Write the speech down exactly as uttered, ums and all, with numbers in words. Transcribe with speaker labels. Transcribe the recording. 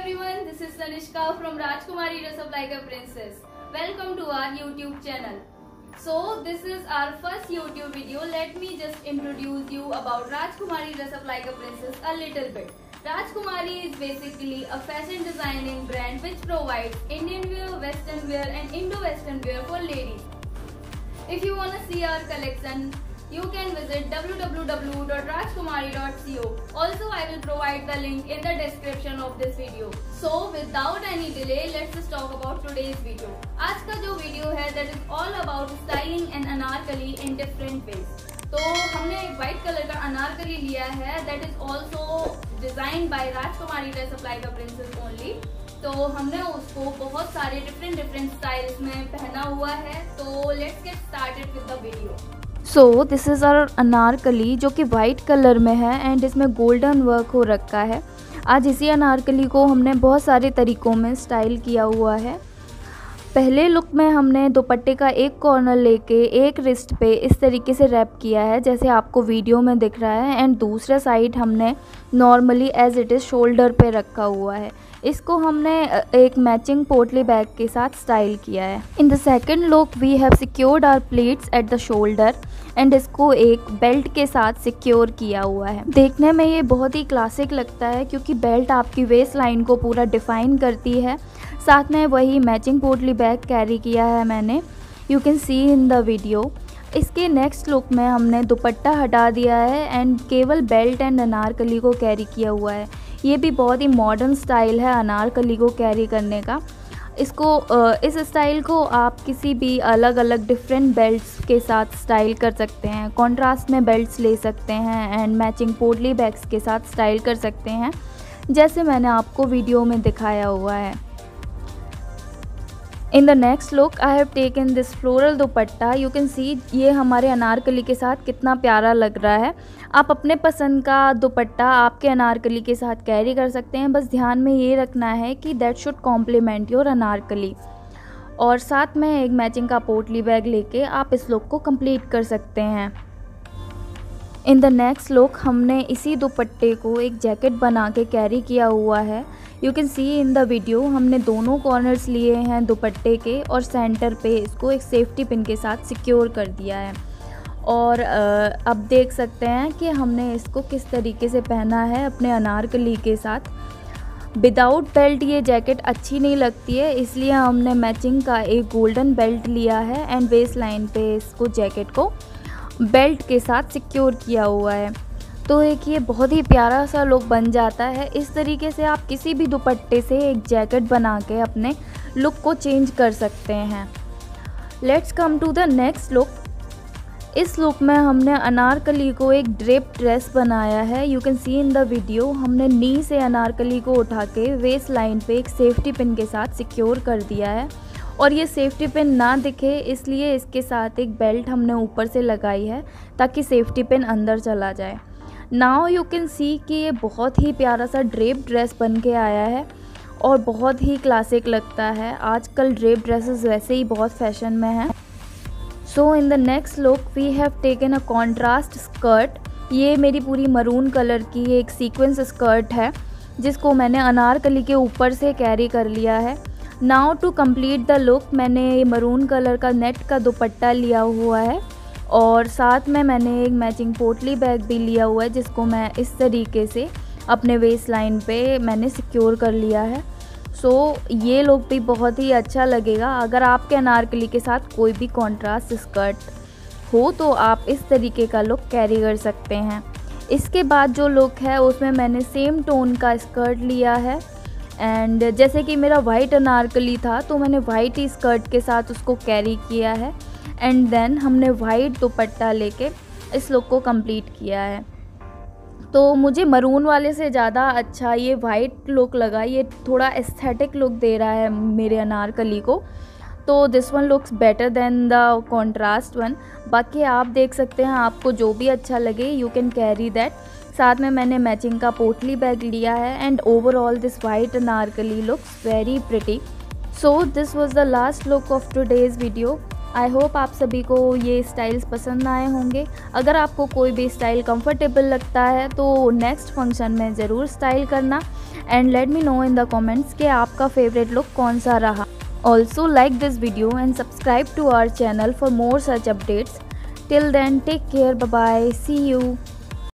Speaker 1: everyone, this is Tanishka from Rajkumari Dress Up Like a Princess. Welcome to our YouTube channel. So this is our first YouTube video. Let me just introduce you about Rajkumari Dress Up Like a Princess a little bit. Rajkumari is basically a fashion designing brand which provides Indian wear, Western wear and Indo-Western wear for ladies. If you want to see our collection, you can visit w w w dot rajkumari dot co. Also, I will provide the link in the description of this video. So, without any delay, let's just talk about today's video. आज का जो video है that is all about styling an anarkali in different ways. तो हमने एक white color का अनारकली लिया है that is also designed by Rajkumari Dress Up Like a Princess only. तो हमने उसको बहुत सारे डिफरेंट डिफरेंट स्टाइल्स में पहना हुआ है. तो let's get started with the video.
Speaker 2: So this is our anarkali जो कि वाइट कलर में है एंड इसमें गोल्डन वर्क हो रखा है. आज इसी अनारकली को हमने बहुत सारे तरीक़ों में स्टाइल किया हुआ है. पहले लुक में हमने दुपट्टे का एक कॉर्नर लेके एक रिस्ट पे इस तरीके से रैप किया है जैसे आपको वीडियो में दिख रहा है, एंड दूसरा साइड हमने normally as it is shoulder पे रखा हुआ है. इसको हमने एक मैचिंग पोटली बैग के साथ स्टाइल किया है. In the second look we have secured our pleats at the shoulder and इसको एक बेल्ट के साथ सिक्योर किया हुआ है. देखने में ये बहुत ही क्लासिक लगता है क्योंकि बेल्ट आपकी वेस्ट लाइन को पूरा डिफाइन करती है. साथ में वही मैचिंग पोटली बैग कैरी किया है मैंने, you can see in the video. इसके नेक्स्ट लुक में हमने दुपट्टा हटा दिया है एंड केवल बेल्ट एंड अनारकली को कैरी किया हुआ है. ये भी बहुत ही मॉडर्न स्टाइल है अनारकली को कैरी करने का. इसको इस स्टाइल को आप किसी भी अलग अलग डिफरेंट बेल्ट्स के साथ स्टाइल कर सकते हैं. कॉन्ट्रास्ट में बेल्ट्स ले सकते हैं एंड मैचिंग पोटली बैग्स के साथ स्टाइल कर सकते हैं जैसे मैंने आपको वीडियो में दिखाया हुआ है. In the next look I have taken this floral dupatta. You can see ये हमारे अनारकली के साथ कितना प्यारा लग रहा है. आप अपने पसंद का दुपट्टा आपके अनारकली के साथ कैरी कर सकते हैं. बस ध्यान में ये रखना है कि that should complement your anarkali. और साथ में एक मैचिंग का पोटली बैग लेके आप इस लुक को कंप्लीट कर सकते हैं. इन द नेक्स्ट लुक हमने इसी दुपट्टे को एक जैकेट बना के कैरी किया हुआ है. You can see in the video हमने दोनों कॉर्नर्स लिए हैं दुपट्टे के और सेंटर पे इसको एक सेफ्टी पिन के साथ सिक्योर कर दिया है. और अब देख सकते हैं कि हमने इसको किस तरीके से पहना है अपने अनारकली के साथ. विदाउट बेल्ट ये जैकेट अच्छी नहीं लगती है, इसलिए हमने मैचिंग का एक गोल्डन बेल्ट लिया है एंड वेस्ट लाइन पे इसको जैकेट को बेल्ट के साथ सिक्योर किया हुआ है. तो एक ये बहुत ही प्यारा सा लुक बन जाता है. इस तरीके से आप किसी भी दुपट्टे से एक जैकेट बना के अपने लुक को चेंज कर सकते हैं. Let's come to the next look. इस लुक में हमने अनारकली को एक ड्रेप ड्रेस बनाया है. You can see in the video हमने नी से अनारकली को उठा के वेस्ट लाइन पे एक सेफ्टी पिन के साथ सिक्योर कर दिया है. और ये सेफ्टी पिन ना दिखे इसलिए इसके साथ एक बेल्ट हमने ऊपर से लगाई है ताकि सेफ्टी पिन अंदर चला जाए. नाउ यू कैन सी कि ये बहुत ही प्यारा सा ड्रेप ड्रेस बन के आया है और बहुत ही क्लासिक लगता है. आजकल ड्रेप ड्रेसेस वैसे ही बहुत फैशन में हैं. So in the next look we have taken a contrast skirt. ये मेरी पूरी मरून कलर की एक सीक्वेंस स्कर्ट है जिसको मैंने अनारकली के ऊपर से कैरी कर लिया है. Now to complete the look मैंने मरून कलर का नेट का दुपट्टा लिया हुआ है और साथ में मैंने एक मैचिंग पोटली बैग भी लिया हुआ है जिसको मैं इस तरीके से अपने वेस्ट लाइन पे मैंने सिक्योर कर लिया है. सो so, ये लुक भी बहुत ही अच्छा लगेगा. अगर आपके अनारकली के साथ कोई भी कॉन्ट्रास्ट स्कर्ट हो तो आप इस तरीके का लुक कैरी कर सकते हैं. इसके बाद जो लुक है उसमें मैंने सेम टोन का स्कर्ट लिया है एंड जैसे कि मेरा वाइट अनारकली था तो मैंने वाइट ही स्कर्ट के साथ उसको कैरी किया है एंड देन हमने वाइट दुपट्टा लेके इस लुक को कंप्लीट किया है. तो मुझे मरून वाले से ज़्यादा अच्छा ये वाइट लुक लगा. ये थोड़ा एस्थेटिक लुक दे रहा है मेरे अनारकली को. तो this one looks better than the contrast one. बाकी आप देख सकते हैं आपको जो भी अच्छा लगे यू कैन कैरी दैट. साथ में मैंने मैचिंग का पोटली बैग लिया है and overall this white anarkali looks very pretty. So this was the last look of today's video. I hope आप सभी को ये स्टाइल्स पसंद आए होंगे. अगर आपको कोई भी स्टाइल कंफर्टेबल लगता है तो नेक्स्ट फंक्शन में ज़रूर स्टाइल करना and let me know in the comments कि आपका फेवरेट लुक कौन सा रहा। Also like this video and subscribe to our channel for more such updates. Till then take care, bye bye, see you.